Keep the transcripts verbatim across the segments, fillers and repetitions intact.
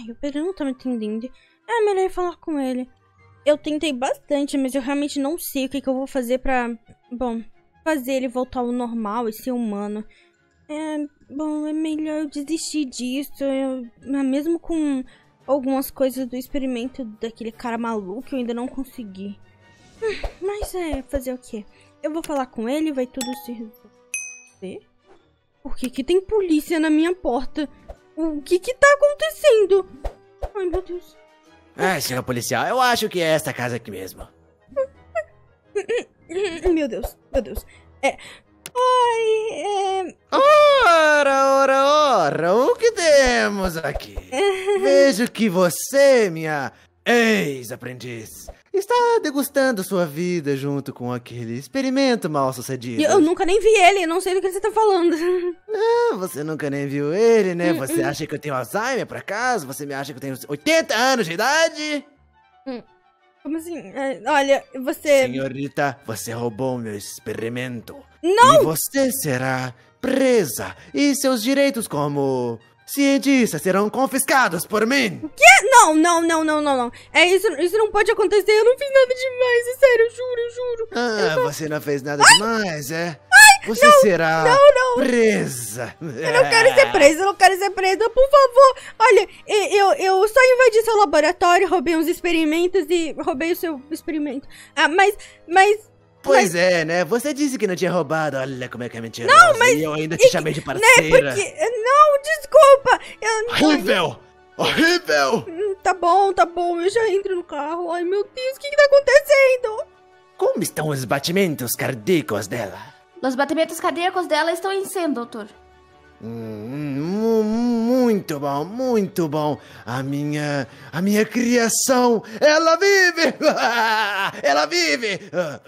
Ai, o Pedro não tá me entendendo. É melhor eu falar com ele. Eu tentei bastante, mas eu realmente não sei o que, que eu vou fazer pra... Bom, fazer ele voltar ao normal e ser humano. É... Bom, é melhor eu desistir disso. Eu, mesmo com algumas coisas do experimento daquele cara maluco, eu ainda não consegui. Hum, mas é, fazer o quê? Eu vou falar com ele, vai tudo se resolver. Por que que tem polícia na minha porta? O que que tá acontecendo? Ai, meu Deus. Ah, senhor policial, eu acho que é esta casa aqui mesmo. Meu Deus, meu Deus. É... Ai, é... Ora, ora, ora, o que temos aqui? Vejo que você, minha ex-aprendiz, está degustando sua vida junto com aquele experimento mal sucedido. Eu nunca nem vi ele, eu não sei do que você tá falando. Ah, você nunca nem viu ele, né? Você acha que eu tenho Alzheimer, por acaso? Você me acha que eu tenho oitenta anos de idade? Como assim? É, olha, você... Senhorita, você roubou meu experimento. Não! E você será presa. E seus direitos como cientista serão confiscados por mim. O quê? Não, não, não, não, não, não. É isso, isso não pode acontecer. Eu não fiz nada demais, é sério, eu juro, eu juro. Ah, eu você não fez nada demais, é? Ai, você não, será não, não. presa. Eu não quero ser presa, eu não quero ser presa, por favor. Olha, eu, eu só invadi seu laboratório, roubei uns experimentos e roubei o seu experimento. Ah, mas, mas... Pois mas... é, né? Você disse que não tinha roubado, olha como é que é mentira. Não, mas... E eu ainda te chamei de parceira. Né, porque... Não, desculpa. Eu... Horrível! Horrível! Tá bom, tá bom, eu já entro no carro. Ai, meu Deus, o que que tá acontecendo? Como estão os batimentos cardíacos dela? Os batimentos cardíacos dela estão em cem, doutor. Hum, muito bom, muito bom. A minha, a minha criação, ela vive! Ela vive!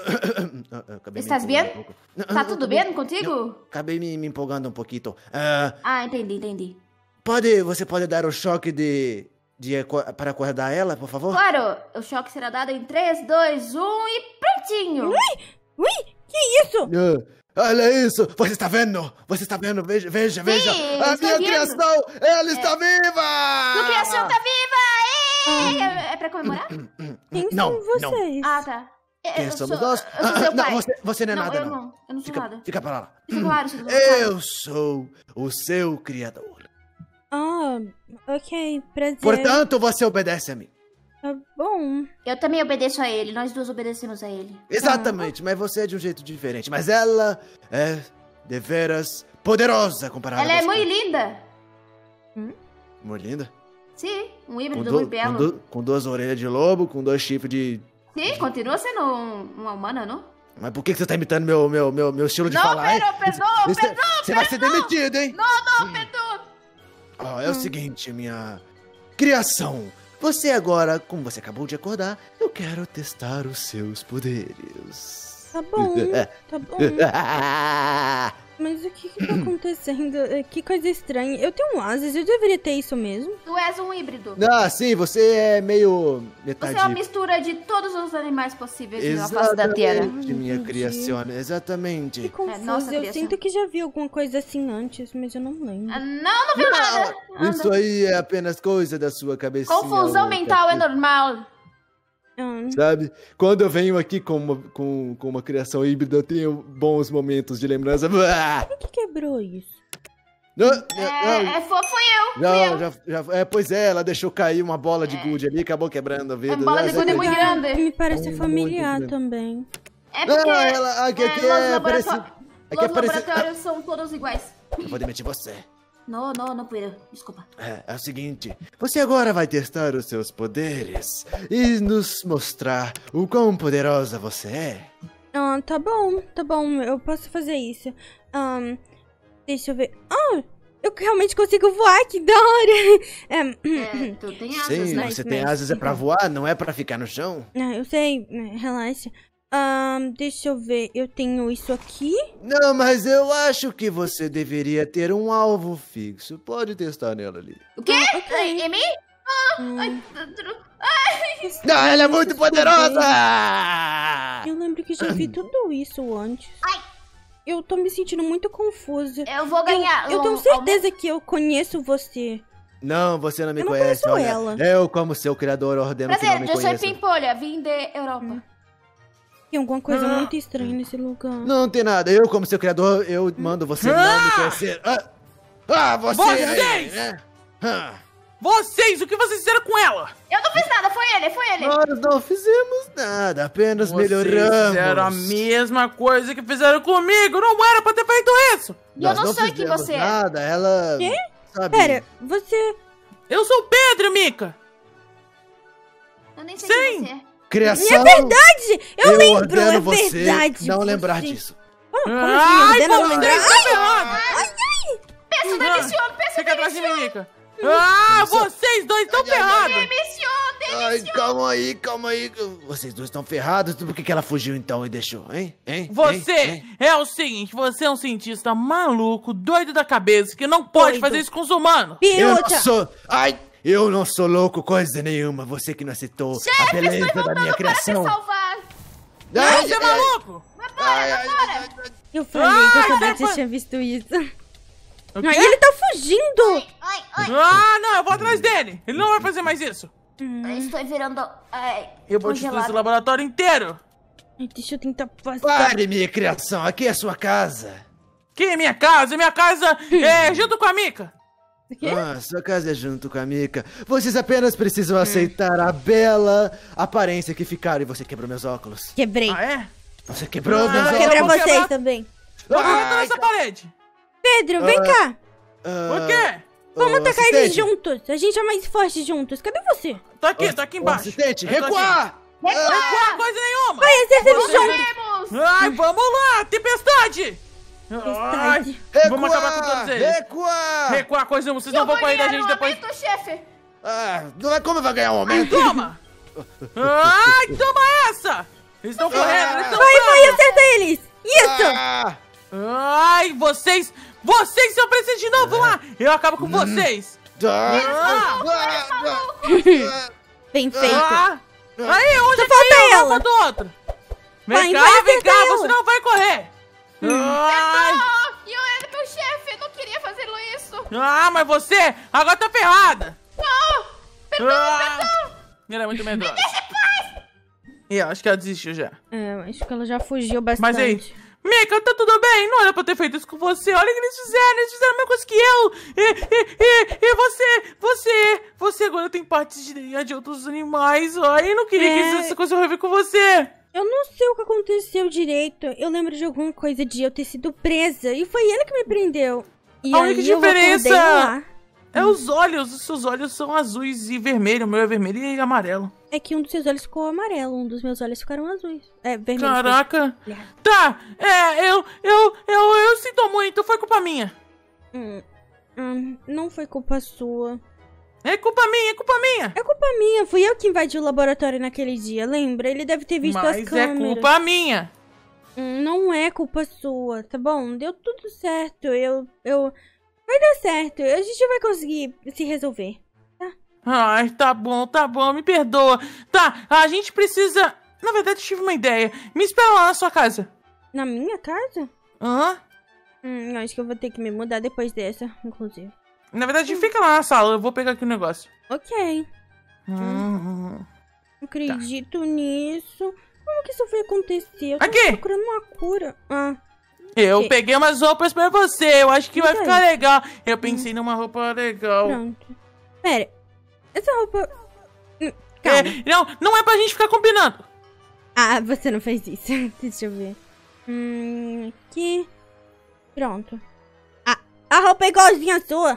Estás bem? Um tá tudo bem contigo? Não, acabei me, me empolgando um pouquinho. Uh, ah, entendi, entendi. Pode, você pode dar o choque de, de para acordar ela, por favor? Claro, o choque será dado em três, dois, um e prontinho! Ui, ui, que isso? Uh, olha isso! Você está vendo? Você está vendo? Veja, veja, Sim, veja! A minha vendo. criação, ela é. está viva! Sua criação está viva! É, é pra comemorar? Quem não, são vocês? Não. Ah, tá. Quem eu somos sou, nós? Eu sou seu não, pai. você, você não é não, nada, eu não. não. Eu não sou fica, nada. Fica para lá. Fica claro, seu Eu sou o seu criador. Ah, ok, prazer. Portanto, você obedece a mim. Tá bom. Eu também obedeço a ele, nós duas obedecemos a ele. Exatamente, ah. mas você é de um jeito diferente. Mas ela é deveras poderosa comparada ela a você. Ela é muito linda. Hum? Muito linda? Sim, um híbrido com muito belo. Com, do, com duas orelhas de lobo, com dois chifres de... Sim, continua sendo um, uma humana, não? Mas por que você tá imitando meu, meu, meu, meu estilo de não, falar, Pedro, hein? Pedro, Isso, Pedro, Você vai ser demitido, hein? Não, não, Pedro! Ó, oh, é hum. o seguinte, minha criação. Você agora, como você acabou de acordar, eu quero testar os seus poderes. Tá bom, tá bom. Mas o que que tá acontecendo? Que coisa estranha. Eu tenho um asas, eu deveria ter isso mesmo. Tu és um híbrido. Ah, sim, você é meio metade... Você é uma mistura de todos os animais possíveis exatamente, na face da Terra. Minha criação, exatamente. Que confuso, é, nossa eu criação. sinto que já vi alguma coisa assim antes, mas eu não lembro. Ah, não, não viu nada. Isso Anda. aí é apenas coisa da sua cabecinha. Confusão mental é normal. Sabe? Quando eu venho aqui com uma, com, com uma criação híbrida, eu tenho bons momentos de lembrança. Quem que quebrou isso? Não, é, não, é, foi, fui eu. não, fui eu. Já, já, é, pois é, ela deixou cair uma bola de gude ali, acabou quebrando a vida. A bola de gude é muito grande. Me parece familiar também. É porque não, ela, aqui, aqui é, é, os laboratórios, parecido, os aqui é parecido. laboratórios são todos iguais. Eu vou demitir você. Não, não, não puedo. Desculpa. É, é o seguinte, você agora vai testar os seus poderes e nos mostrar o quão poderosa você é. Ah, tá bom, tá bom, eu posso fazer isso. Um, deixa eu ver. Ah, eu realmente consigo voar, que da hora. É, é tu tem asas, sim, né? você tem asas é pra voar, não é pra ficar no chão. Ah, eu sei, relaxa. Um, deixa eu ver, eu tenho isso aqui. Não, mas eu acho que você deveria ter um alvo fixo. Pode testar nela ali. O quê? Ah, okay. É mim? Ah, hum. ai, ai. Não, ela é muito poderosa! Eu lembro que já vi tudo isso antes. Ai. Eu tô me sentindo muito confusa. Eu vou ganhar. Eu, eu tenho certeza que eu conheço você. Não, você não me Eu não conhece. conheço Olha, ela. eu, como seu criador, ordeno que não Prazer, me eu sou conheça. Pimpolha, vim de Europa. Hum. Tem alguma coisa Ah. muito estranha nesse lugar. Não tem nada. Eu, como seu criador, eu mando você não me conhecer. Ah, ah você... Vocês! né? Ah. Vocês, o que vocês fizeram com ela? Eu não fiz nada, foi ele, foi ele. Nós não fizemos nada, apenas Vocês melhoramos. fizeram a mesma coisa que fizeram comigo. Não era pra ter feito isso. E eu Nós não sei quem fizemos você é. nada, ela... Quê? Sabe? Pera, você... Eu sou o Pedro, Mika. Eu nem sei Sim. quem você é. Criação... É verdade! Eu, Eu lembro, ordeno é você verdade. não você- lembrar disso. Oh, como Ai, assim? Ordena não vocês lembrar? estão ferrados. Pensa nesse homem, pensa Fica atrás de nesse mim, homem. Mica. Ah, vocês dois estão ferrados. Demissão, Ai, demissão. calma aí, calma aí. Vocês dois estão ferrados. Por que, que ela fugiu então e deixou, hein? Hein? Você Hein? é o seguinte, você é um cientista maluco, doido da cabeça, que não pode Doido. fazer isso com os humanos. Eu não Piruta! sou... Ai, eu não sou louco coisa nenhuma. Você que não aceitou a Chefe, beleza estou da minha voltando para te criação. salvar. Ai, Você é ai, maluco? ai, ai, ai, ai, ai. Eu falei que eu Ai, sabia sai que você pra- tinha visto isso. O Ai, quê? ele tá fugindo! Ai, ai. Ah, não, eu vou atrás dele. Ele não vai fazer mais isso. Eu estou virando... Ai, Eu vou destruir esse congelada. laboratório inteiro. Ai, deixa eu tentar passar. Pare, minha criação. Aqui é a sua casa. Que é minha casa? Minha casa é junto com a Mica. O quê? Ah, sua casa é junto com a Mica. Vocês apenas precisam aceitar a bela aparência que ficaram. E você quebrou meus óculos. Quebrei. Ah, é? Você quebrou Ah, meus Vou eu óculos. quebrar vou vocês quebrar- também. Vou Ai, botar nessa parede. Pedro, vem Ah, cá. ah, Por quê? Vamos ô, atacar eles assistente, juntos. A gente é mais forte juntos. Cadê você? Tô aqui, ô, tô aqui ô, embaixo. Assistente, Eu tô aqui. recuar! Recuar coisa nenhuma. Vai, acerta eles juntos. Vamos. Ai, vamos lá, tempestade. Ai, Tempestade. vamos acabar com todos eles. Recuar! Recuar coisa nenhuma, vocês não Eu vão vou correr da ganhar gente um depois. aumento, chefe. Ah, não é como vai ganhar um aumento? Toma. Ai, toma essa. Eles estão correndo, eles estão Vai, vai, acerta eles. Isso. Ah, Ai, vocês, vocês são precisos de novo lá. Eu acabo com vocês. ah, Ah. ah, ah, Bem feito. Ah, aí, onde Só é que falta é um ela. do outro? Vai, Vem vai cá, vem acertar cá, ela. você não vai correr. Ai, Oh, e eu era teu chefe, eu não queria fazer isso. ah, mas você agora tá ferrada. Não, perdão, Ah, perdão. Ela é muito medrosa. E eu acho que ela desistiu já. É, eu acho que ela já fugiu bastante. Mas aí, Mica, tá tudo bem? Não era pra eu ter feito isso com você. Olha o que eles fizeram. Eles fizeram a mesma coisa que eu. E, e, e, e você, você, você agora tem partes de D N A de outros animais. Ai, eu não queria É. que essa coisa horrível com você. Eu não sei o que aconteceu direito. Eu lembro de alguma coisa de eu ter sido presa. E foi ele que me prendeu. E A aí única eu acordei diferença- lá. É os olhos. Os seus olhos são azuis e vermelho. O meu é vermelho e amarelo. É que um dos seus olhos ficou amarelo, um dos meus olhos ficaram azuis. É, vermelho. Caraca. Aliás. Tá, é, eu, eu, eu, eu sinto muito. Foi culpa minha. Hum, hum, não foi culpa sua. É culpa minha, é culpa minha. É culpa minha, fui eu que invadi o laboratório naquele dia, lembra? Ele deve ter visto as Mas é câmeras. culpa minha. Hum, não é culpa sua, tá bom? Deu tudo certo, eu... eu... Vai dar certo, a gente vai conseguir se resolver. Ai, tá bom, tá bom, me perdoa. Tá, a gente precisa... Na verdade, eu tive uma ideia. Me espera lá na sua casa. Na minha casa? Hã? Hum, eu acho que eu vou ter que me mudar depois dessa, inclusive. Na verdade, fica lá na sala, eu vou pegar aqui o negócio. Ok, Hum. não acredito nisso. Como que isso foi acontecer? Eu tô Aqui. procurando uma cura. Ah, Eu Que- peguei umas roupas pra você, eu acho que vai Isso aí. ficar legal. Eu pensei numa roupa legal. pronto. Pera, essa roupa... Hum, calma. É, não, não é pra gente ficar combinando. Ah, você não fez isso. Deixa eu ver. Hum, aqui. Pronto. Ah, a roupa é igualzinha à sua.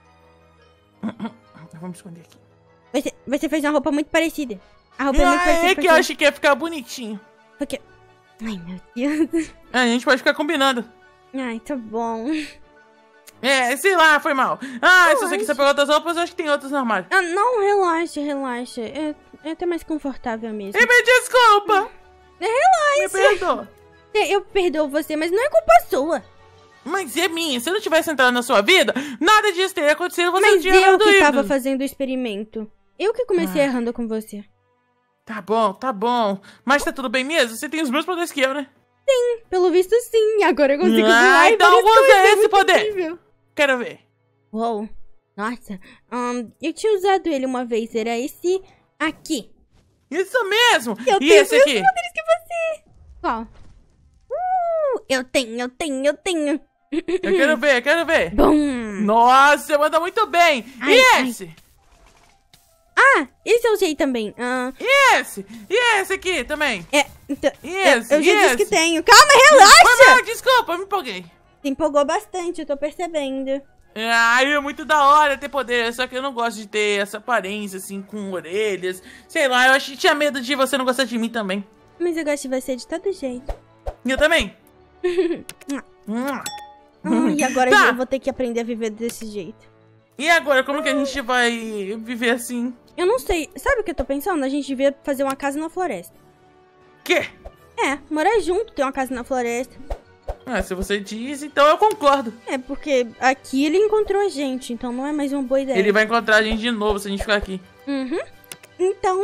Vamos esconder aqui. Você, você fez uma roupa muito parecida. A roupa é muito Ah, parecida é com que a eu sua. achei que ia ficar bonitinho. Porque... Ai, meu Deus. É, a gente pode ficar combinando. Ai, tá bom. É, sei lá, foi mal. Ah, se você Relaxa. quiser pegar outras roupas, eu acho que tem outras no armário. Ah, não, relaxa, relaxa. É, é até mais confortável mesmo. E me desculpa. Relaxa. Me perdoa. É, eu perdoo você, mas não é culpa sua. Mas é minha. Se eu não tivesse entrado na sua vida, nada disso teria acontecido. Você não Mas tinha eu que ido. tava fazendo o experimento. Eu que comecei Ah. errando com você. Tá bom, tá bom. Mas tá tudo bem mesmo? Você tem os mesmos poderes que eu, né? Pelo visto, sim. Agora eu consigo Ah, voar e então várias usa coisas, é esse muito poder. incrível. Quero ver. Uou. Nossa, um, eu tinha usado ele uma vez, era esse aqui. Isso mesmo! Eu e tenho esse aqui? os poderes que você. Qual? Uh, eu tenho, eu tenho, eu tenho. Eu quero ver, eu quero ver. Bum. Nossa, você manda muito bem. Ai, e ai. esse? Ah, esse eu usei também. Ah, E esse? E esse aqui também? é, então, E eu, esse? eu já E disse que esse? tenho. Calma, Foi relaxa! mal, desculpa, eu me empolguei. Se empolgou bastante, eu tô percebendo. Ai, é muito da hora ter poder, só que eu não gosto de ter essa aparência, assim, com orelhas. Sei lá, eu acho que tinha medo de você não gostar de mim também. Mas eu gosto de você de todo jeito. E eu também. Hum. Ah, e agora Tá. eu vou ter que aprender a viver desse jeito. E agora, como que a gente vai viver assim? Eu não sei. Sabe o que eu tô pensando? A gente devia fazer uma casa na floresta. Quê? É, morar junto, ter uma casa na floresta. Ah, se você diz, então eu concordo. É, porque aqui ele encontrou a gente, então não é mais uma boa ideia. Ele vai encontrar a gente de novo se a gente ficar aqui. Uhum. Então...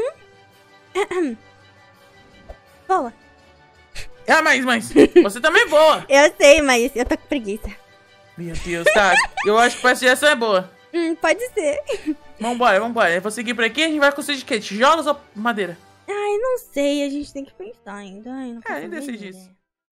Boa. Ah, mas, mas, você também voa. Eu sei, mas eu tô com preguiça. Meu Deus, tá. Eu acho que essa essa é boa. Hum, pode ser. Vambora, vambora. Eu vou seguir por aqui, a gente vai construir de quê? Tijolos ou madeira? Ai, não sei, a gente tem que pensar ainda. Ai, não É, faço eu decidi ideia. isso.